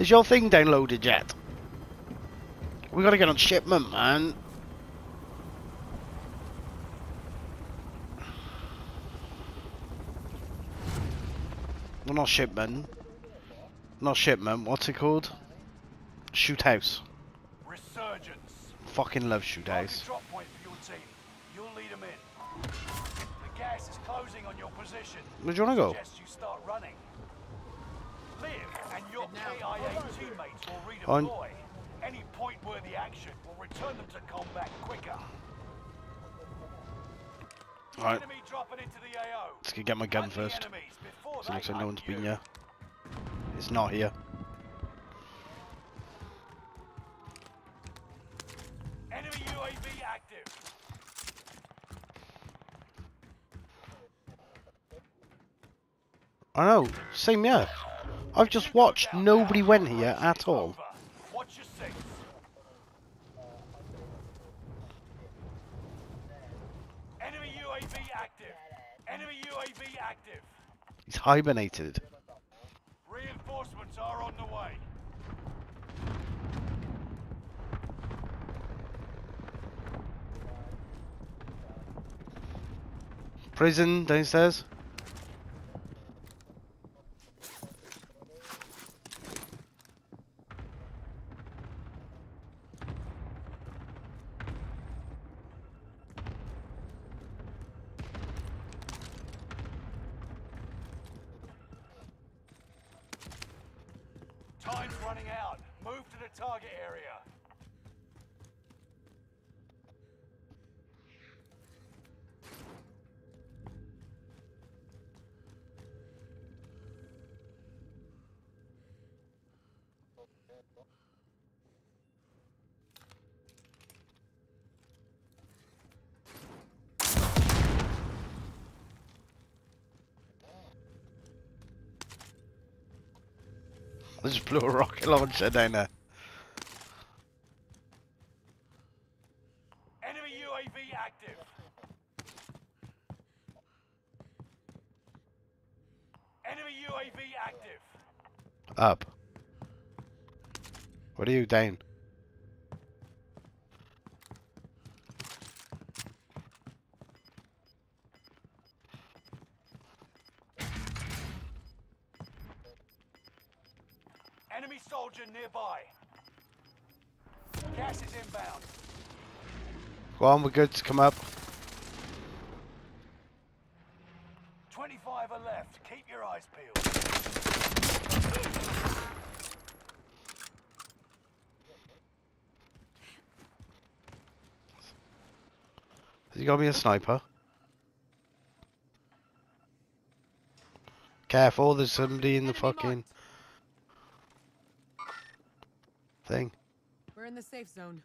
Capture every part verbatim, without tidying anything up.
Is your thing downloaded yet? We gotta get on shipment, man. Well, not shipment. Not shipment. What's it called? Shoot house. Resurgence. Fucking love shoot house. Drop point for your team. You'll lead them in. The gas is closing on your position. Where do you wanna go? Suggest you start running. Liv and your K I A teammates will redeploy. On. Any point-worthy action will return them to combat quicker. Alright. Enemy dropping into the A O. Let's get my gun Hunt the first. enemies before So it looks they like no one's hunt been you. here. It's not here. Enemy U A V active. I know. Same here. I've just watched. Nobody went here at all. Over. Watch your six. Enemy U A V active. Enemy U A V active. He's hibernated. Reinforcements are on the way. Prison downstairs. Time's running out. Move to the target area. I just blew a rocket launcher down there. Enemy U A V active. Enemy U A V active. Up. What are you down? Enemy soldier nearby. Gas is inbound. Go on, we're good to come up. twenty-five are left. Keep your eyes peeled. Has he got me a sniper? Careful, there's somebody in the fucking thing. We're in the safe zone.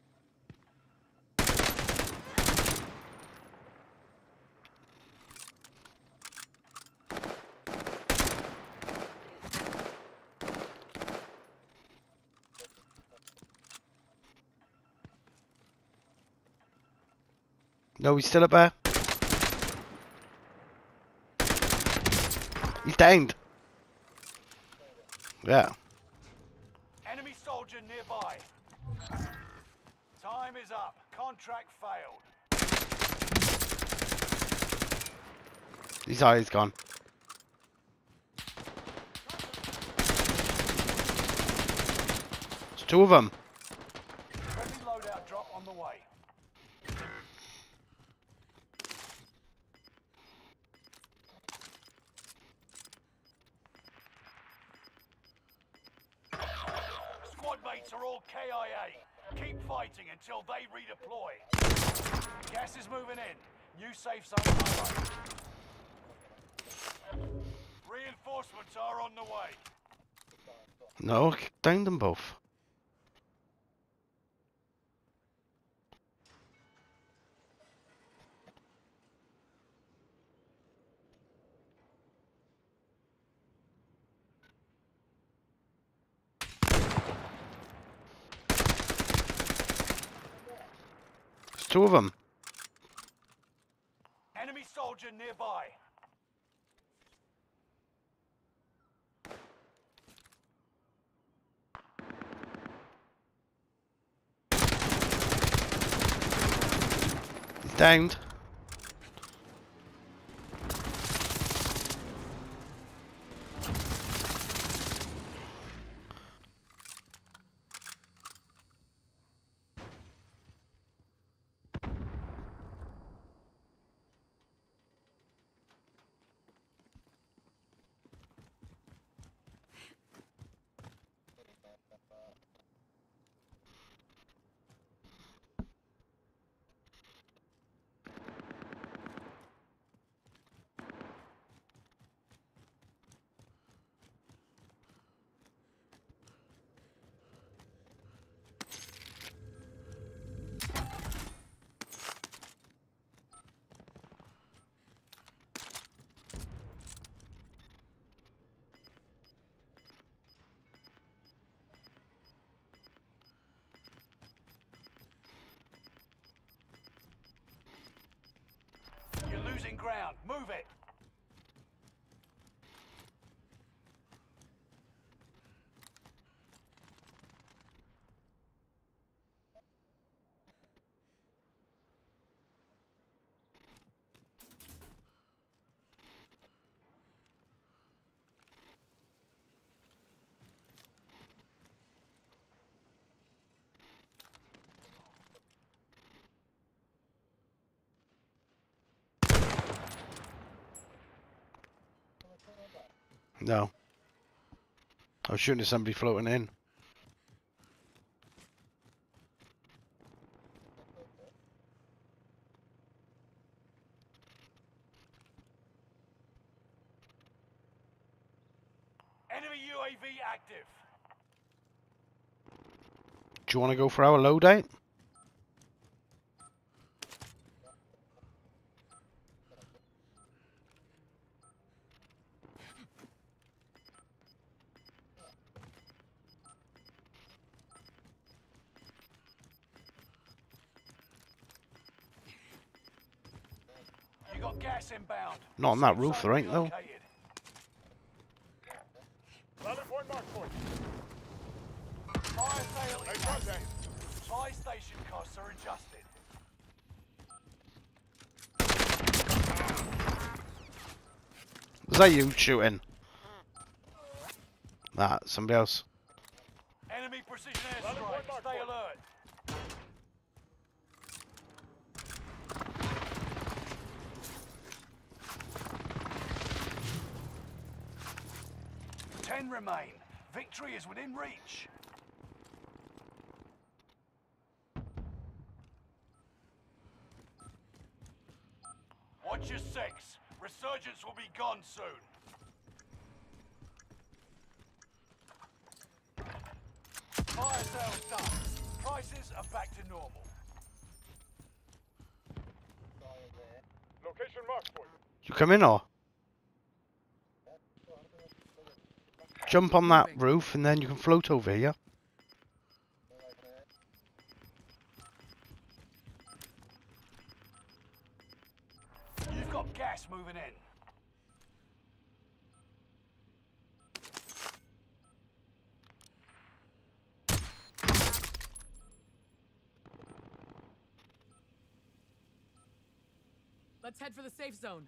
No, he's still up there. He's downed. Yeah. Enemy soldier nearby. Time is up. Contract failed. His eye is gone. There's two of them. Friendly loadout drop on the way. Squad mates are all K I A. Keep fighting until they redeploy. Gas is moving in. New safe zone highlighted. Reinforcements are on the way. No, downed them both. There's two of them. Enemy soldier nearby. Downed. You're losing ground. Move it. No. I was shooting at somebody floating in. Enemy U A V active. Do you want to go for our loadout? You got gas inbound. Not on that Safe roof, zone there ain't though. relocated. Fire sale is active. Supply station costs are adjusted. Was that you shooting? Nah, somebody else. Enemy precision airstrike. Stay alert. Ten remain. Victory is within reach. Watch your six. Resurgence will be gone soon. Fire sales done. Prices are back to normal. Location marked for you. You come in or? Jump on that roof and then you can float over here. You've got gas moving in. Let's head for the safe zone.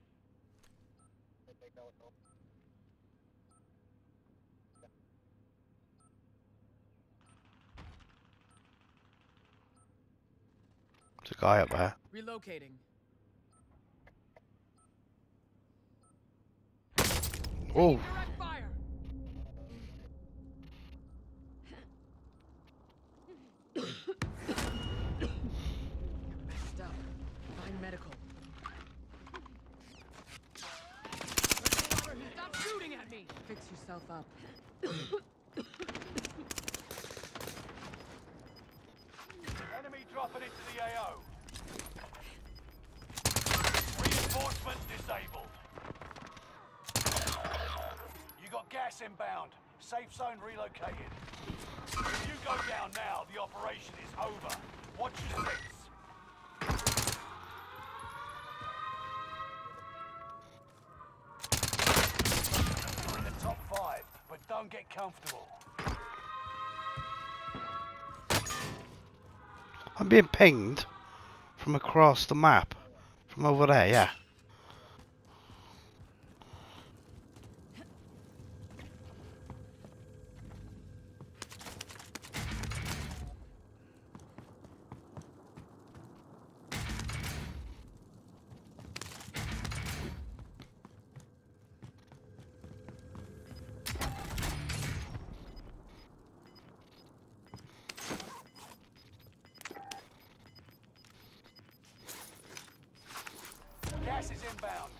There's a guy up there. Relocating. Oh, Direct fire. Messed up. Find medical. Stop shooting at me. Fix yourself up. Enemy dropping into the A O. Reinforcements disabled. You got gas inbound. Safe zone relocated. If you go down now, the operation is over. Watch your six. You're in the top five, but don't get comfortable. I'm being pinged. From across the map. From over there, yeah. Gas is inbound.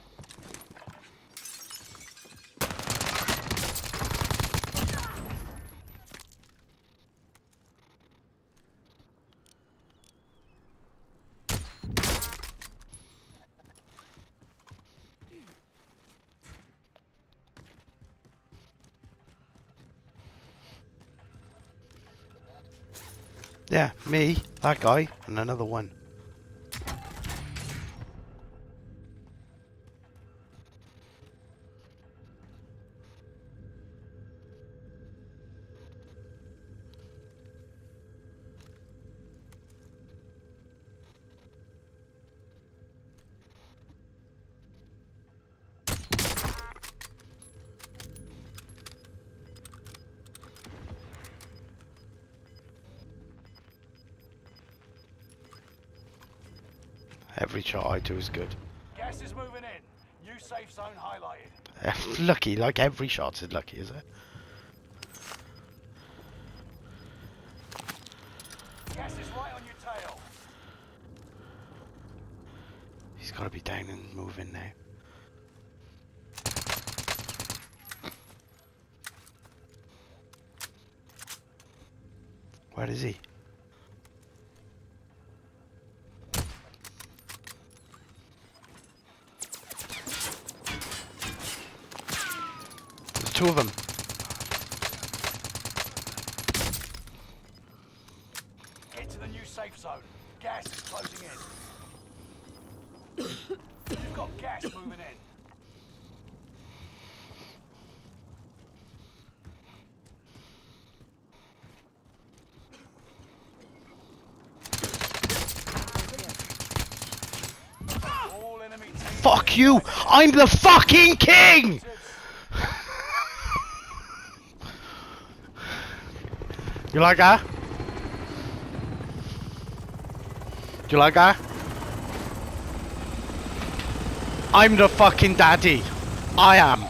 Yeah, me, that guy, and another one. Every shot I do is good. Gas is moving in. New safe zone highlighted. Lucky, like every shot is lucky, is it? Gas is right on your tail. He's got to be down and moving now. Where is he? There's two of them. Get to the new safe zone. Gas is closing in. You've got gas moving in. All enemy teams. Fuck you! I'm the fucking king! You like that? Do you like that? I'm the fucking daddy. I am.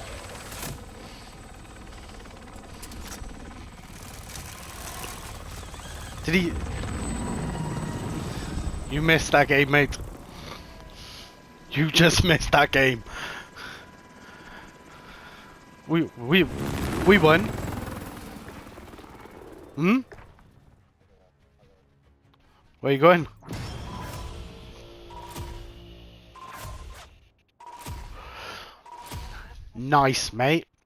Did he? You missed that game, mate. You just missed that game. We we we won. Hmm? Where you going? Nice, mate.